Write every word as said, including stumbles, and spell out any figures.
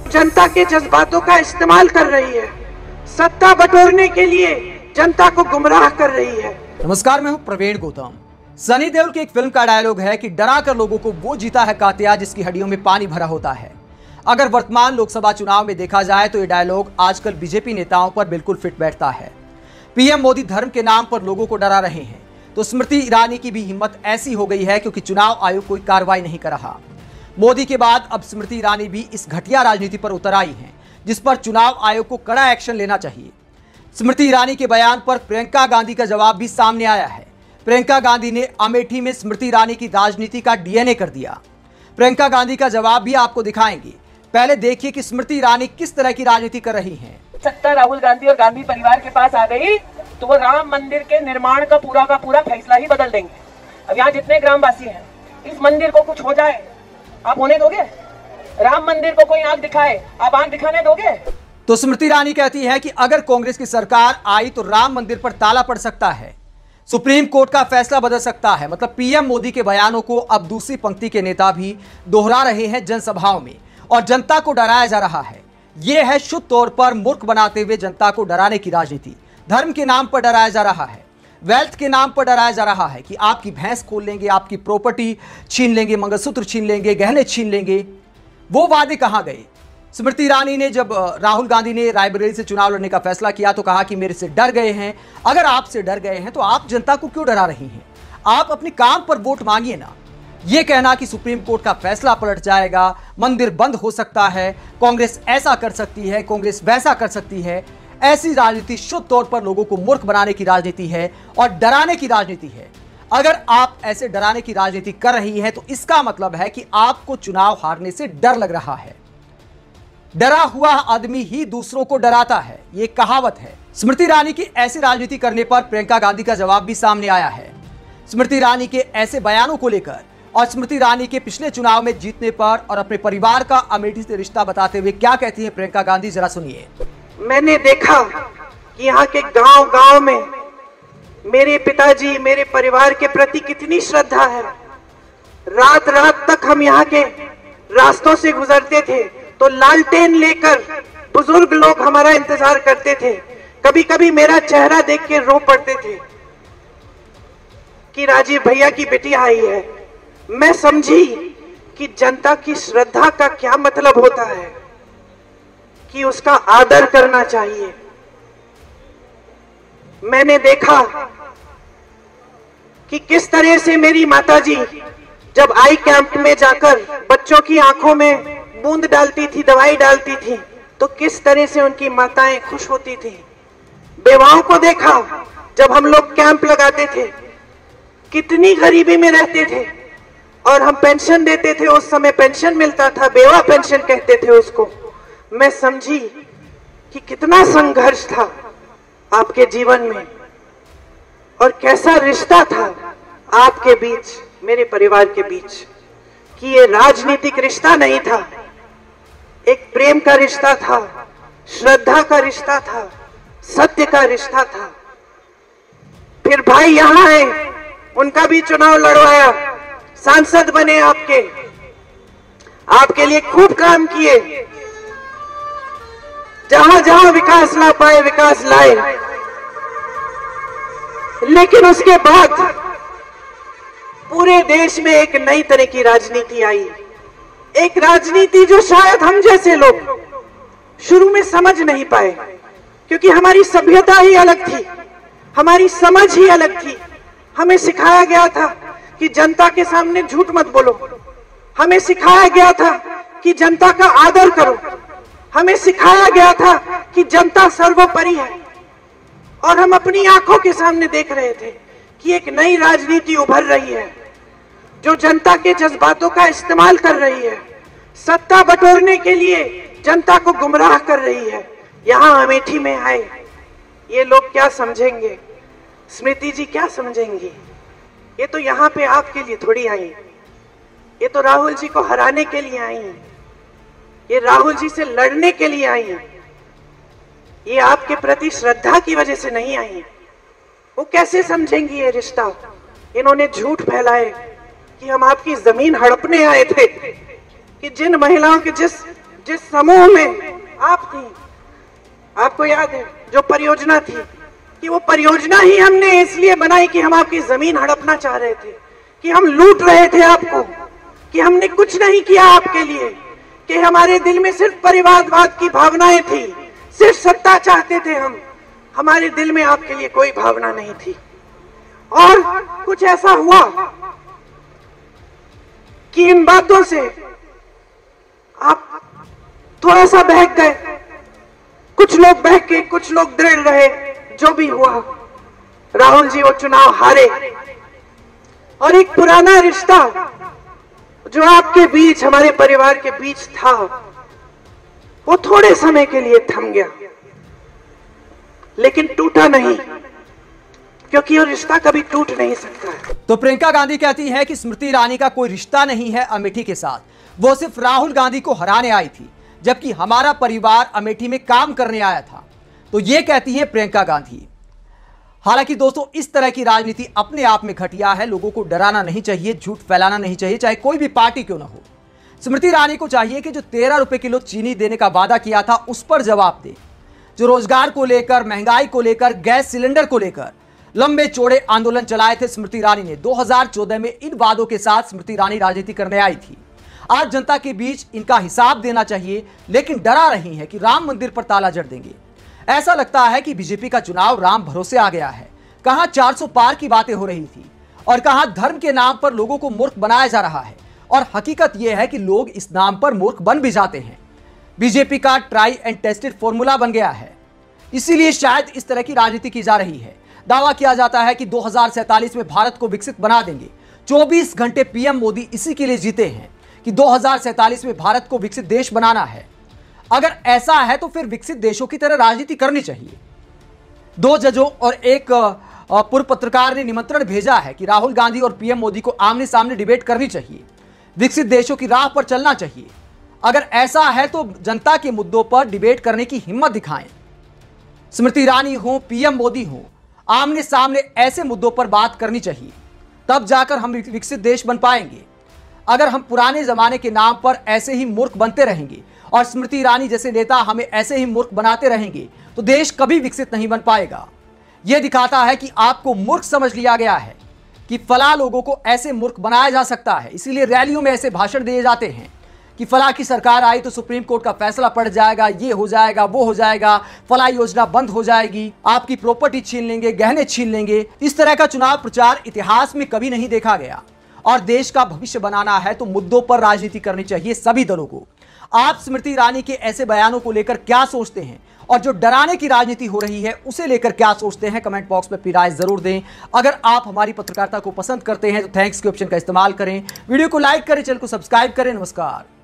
जनता के जज्बातों का इस्तेमाल कर रही है, सत्ता बटोरने के लिए जनता को गुमराह कर रही है। नमस्कार, मैं हूं प्रवीण गौतम। सनी देओल की एक फिल्म का डायलॉग है कि डरा कर लोगों को वो जीता है कातिया जिसकी हड्डियों में पानी भरा होता है। अगर वर्तमान लोकसभा चुनाव में देखा जाए तो ये डायलॉग आजकल बीजेपी नेताओं पर बिल्कुल फिट बैठता है। पीएम मोदी धर्म के नाम पर लोगों को डरा रहे हैं तो स्मृति ईरानी की भी हिम्मत ऐसी हो गई है क्योंकि चुनाव आयोग कोई कार्रवाई नहीं कर रहा। मोदी के बाद अब स्मृति ईरानी भी इस घटिया राजनीति पर उतर आई हैं जिस पर चुनाव आयोग को कड़ा एक्शन लेना चाहिए। स्मृति ईरानी के बयान पर प्रियंका गांधी का जवाब भी सामने आया है। प्रियंका गांधी ने अमेठी में स्मृति ईरानी की राजनीति का डीएनए कर दिया। प्रियंका गांधी का जवाब भी आपको दिखाएंगे। पहले देखिए कि स्मृति ईरानी किस तरह की राजनीति कर रही हैं। सत्ता राहुल गांधी और गांधी परिवार के पास आ गई तो वो राम मंदिर के निर्माण का पूरा का पूरा फैसला ही बदल देंगे। अब यहाँ जितने ग्रामवासी हैं, इस मंदिर को कुछ हो जाए आप होने दोगे? राम मंदिर को कोई आंख दिखाए आप आंख दिखाने दोगे? तो स्मृति ईरानी कहती है कि अगर कांग्रेस की सरकार आई तो राम मंदिर पर ताला पड़ सकता है, सुप्रीम कोर्ट का फैसला बदल सकता है। मतलब पीएम मोदी के बयानों को अब दूसरी पंक्ति के नेता भी दोहरा रहे हैं जनसभाओं में और जनता को डराया जा रहा है। यह है शुद्ध तौर पर मूर्ख बनाते हुए जनता को डराने की राजनीति। धर्म के नाम पर डराया जा रहा है, वेल्थ के नाम पर डराया जा रहा है कि आपकी भैंस खोल लेंगे, आपकी प्रॉपर्टी छीन लेंगे, मंगलसूत्र छीन लेंगे, गहने छीन लेंगे। वो वादे कहां गए? स्मृति ईरानी ने जब राहुल गांधी ने रायबरेली से चुनाव लड़ने का फैसला किया तो कहा कि मेरे से डर गए हैं। अगर आपसे डर गए हैं तो आप जनता को क्यों डरा रही हैं? आप अपने काम पर वोट मांगिए ना। यह कहना कि सुप्रीम कोर्ट का फैसला पलट जाएगा, मंदिर बंद हो सकता है, कांग्रेस ऐसा कर सकती है, कांग्रेस वैसा कर सकती है, ऐसी राजनीति शुद्ध तौर पर लोगों को मूर्ख बनाने की राजनीति है और डराने की राजनीति है। अगर आप ऐसे डराने की राजनीति कर रही हैं तो इसका मतलब है कि आपको चुनाव हारने से डर लग रहा है। डरा हुआ आदमी ही दूसरों को डराता है, ये कहावत है। स्मृति ईरानी की ऐसी राजनीति करने पर प्रियंका गांधी का जवाब भी सामने आया है। स्मृति ईरानी के ऐसे बयानों को लेकर और स्मृति ईरानी के पिछले चुनाव में जीतने पर और अपने परिवार का अमेठी से रिश्ता बताते हुए क्या कहती है प्रियंका गांधी, जरा सुनिए। मैंने देखा कि यहाँ के गांव गांव में मेरे पिताजी मेरे परिवार के प्रति कितनी श्रद्धा है। रात रात तक हम यहाँ के रास्तों से गुजरते थे तो लालटेन लेकर बुजुर्ग लोग हमारा इंतजार करते थे। कभी कभी मेरा चेहरा देख के रो पड़ते थे कि राजीव भैया की बेटी आई है। मैं समझी कि जनता की श्रद्धा का क्या मतलब होता है, कि उसका आदर करना चाहिए। मैंने देखा कि किस तरह से मेरी माताजी जब आई कैंप में जाकर बच्चों की आंखों में बूंद डालती थी, दवाई डालती थी, तो किस तरह से उनकी माताएं खुश होती थी। बेवाओं को देखा जब हम लोग कैंप लगाते थे, कितनी गरीबी में रहते थे और हम पेंशन देते थे। उस समय पेंशन मिलता था, बेवा पेंशन कहते थे उसको। मैं समझी कि कितना संघर्ष था आपके जीवन में और कैसा रिश्ता था आपके बीच, मेरे परिवार के बीच, कि ये राजनीतिक रिश्ता नहीं था, एक प्रेम का रिश्ता था, श्रद्धा का रिश्ता था, सत्य का रिश्ता था। फिर भाई यहां आए, उनका भी चुनाव लड़वाया, सांसद बने, आपके आपके लिए खूब काम किए, जहां जहां विकास ला पाए विकास लाए। लेकिन उसके बाद पूरे देश में एक नई तरह की राजनीति आई, एक राजनीति जो शायद हम जैसे लोग शुरू में समझ नहीं पाए, क्योंकि हमारी सभ्यता ही अलग थी, हमारी समझ ही अलग थी। हमें सिखाया गया था कि जनता के सामने झूठ मत बोलो, हमें सिखाया गया था कि जनता का आदर करो, हमें सिखाया गया था कि जनता सर्वोपरि है। और हम अपनी आंखों के सामने देख रहे थे कि एक नई राजनीति उभर रही है जो जनता के जज्बातों का इस्तेमाल कर रही है, सत्ता बटोरने के लिए जनता को गुमराह कर रही है। यहां अमेठी में आए ये लोग क्या समझेंगे, स्मृति जी क्या समझेंगी? ये तो यहाँ पे आपके लिए थोड़ी आई, ये तो राहुल जी को हराने के लिए आई हैं, ये राहुल जी से लड़ने के लिए आई हैं, ये आपके प्रति श्रद्धा की वजह से नहीं आई हैं। वो कैसे समझेंगी ये रिश्ता? इन्होंने झूठ फैलाए कि हम आपकी जमीन हड़पने आए थे, कि जिन महिलाओं के जिस जिस समूह में आप थी, आपको याद है जो परियोजना थी, कि वो परियोजना ही हमने इसलिए बनाई कि हम आपकी जमीन हड़पना चाह रहे थे, कि हम लूट रहे थे आपको, कि हमने कुछ नहीं किया आपके लिए, कि हमारे दिल में सिर्फ परिवारवाद की भावनाएं थी, सिर्फ सत्ता चाहते थे हम, हमारे दिल में आपके लिए कोई भावना नहीं थी। और कुछ ऐसा हुआ कि इन बातों से आप थोड़ा सा बहक गए, कुछ लोग बहक के, कुछ लोग दृढ़ रहे। जो भी हुआ, राहुल जी वो चुनाव हारे, और एक पुराना रिश्ता जो आपके बीच, हमारे परिवार के बीच था, वो थोड़े समय के लिए थम गया, लेकिन टूटा नहीं, क्योंकि वो रिश्ता कभी टूट नहीं सकता है। तो प्रियंका गांधी कहती है कि स्मृति ईरानी का कोई रिश्ता नहीं है अमेठी के साथ, वो सिर्फ राहुल गांधी को हराने आई थी, जबकि हमारा परिवार अमेठी में काम करने आया था। तो ये कहती है प्रियंका गांधी। हालांकि दोस्तों, इस तरह की राजनीति अपने आप में घटिया है। लोगों को डराना नहीं चाहिए, झूठ फैलाना नहीं चाहिए, चाहे कोई भी पार्टी क्यों ना हो। स्मृति ईरानी को चाहिए कि जो तेरह रुपए किलो चीनी देने का वादा किया था उस पर जवाब दे। जो रोजगार को लेकर, महंगाई को लेकर, गैस सिलेंडर को लेकर लंबे चौड़े आंदोलन चलाए थे स्मृति ईरानी ने। दो हज़ार चौदह में इन वादों के साथ स्मृति ईरानी राजनीति करने आई थी। आज जनता के बीच इनका हिसाब देना चाहिए, लेकिन डरा रही हैं कि राम मंदिर पर ताला जड़ देंगे। ऐसा लगता है कि बीजेपी का चुनाव राम भरोसे आ गया है। कहां चार सौ पार की बातें हो रही थी और कहां धर्म के नाम पर लोगों को मूर्ख बनाया जा रहा है, और हकीकत यह है कि लोग इस नाम पर मूर्ख बन भी जाते हैं। बीजेपी का ट्राई एंड टेस्टेड फॉर्मूला बन गया है, इसीलिए शायद इस तरह की राजनीति की जा रही है। दावा किया जाता है कि दो हज़ार सैंतालीस में भारत को विकसित बना देंगे। चौबीस घंटे पीएम मोदी इसी के लिए जीते हैं कि दो हज़ार सैंतालीस में भारत को विकसित देश बनाना है। अगर ऐसा है तो फिर विकसित देशों की तरह राजनीति करनी चाहिए। दो जजों और एक पूर्व पत्रकार ने निमंत्रण भेजा है कि राहुल गांधी और पीएम मोदी को आमने सामने डिबेट करनी चाहिए, विकसित देशों की राह पर चलना चाहिए। अगर ऐसा है तो जनता के मुद्दों पर डिबेट करने की हिम्मत दिखाएं। स्मृति ईरानी हो, पीएम मोदी हो, आमने सामने ऐसे मुद्दों पर बात करनी चाहिए, तब जाकर हम विकसित देश बन पाएंगे। अगर हम पुराने जमाने के नाम पर ऐसे ही मूर्ख बनते रहेंगे और स्मृति ईरानी जैसे नेता हमें ऐसे ही मूर्ख बनाते रहेंगे तो देश कभी विकसित नहीं बन पाएगा। यह दिखाता है कि आपको मूर्ख समझ लिया गया है, कि फला लोगों को ऐसे मूर्ख बनाया जा सकता है। इसीलिए रैलियों में ऐसे भाषण दिए जाते हैं कि फला की सरकार आई तो सुप्रीम कोर्ट का फैसला पड़ जाएगा, ये हो जाएगा, वो हो जाएगा, फला योजना बंद हो जाएगी, आपकी प्रॉपर्टी छीन लेंगे, गहने छीन लेंगे। इस तरह का चुनाव प्रचार इतिहास में कभी नहीं देखा गया। और देश का भविष्य बनाना है तो मुद्दों पर राजनीति करनी चाहिए सभी दलों को। आप स्मृति ईरानी के ऐसे बयानों को लेकर क्या सोचते हैं, और जो डराने की राजनीति हो रही है उसे लेकर क्या सोचते हैं, कमेंट बॉक्स में अपनी राय जरूर दें। अगर आप हमारी पत्रकारिता को पसंद करते हैं तो थैंक्स के ऑप्शन का इस्तेमाल करें, वीडियो को लाइक करें, चैनल को सब्सक्राइब करें। नमस्कार।